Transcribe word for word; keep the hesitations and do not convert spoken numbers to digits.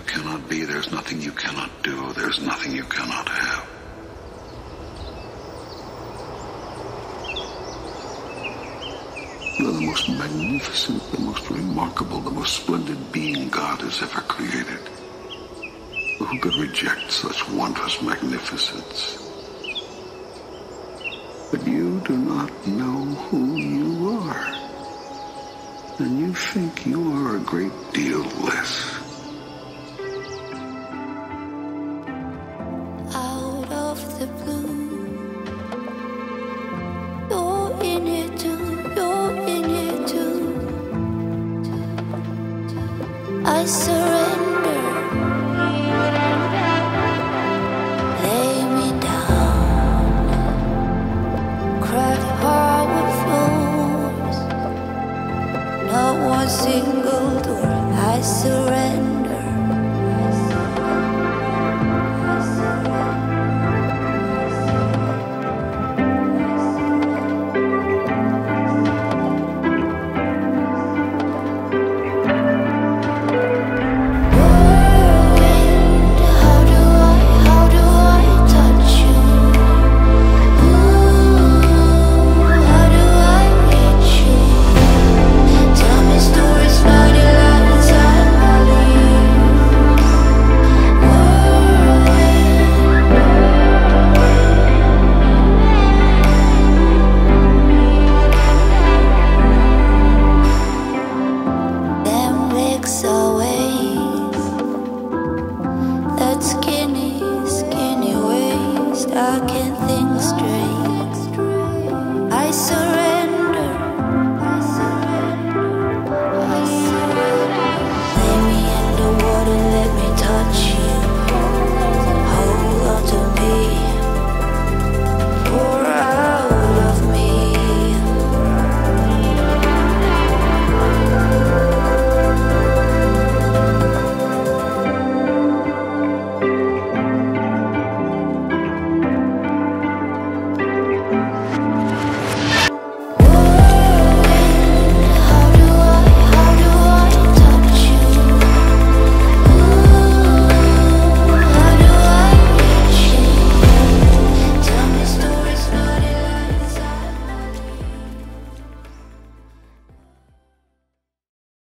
cannot be. There's nothing you cannot do. There's nothing you cannot have. You're the most magnificent, the most remarkable, the most splendid being God has ever created. Who could reject such wondrous magnificence? But you do not know who you are. And you think you are a great deal less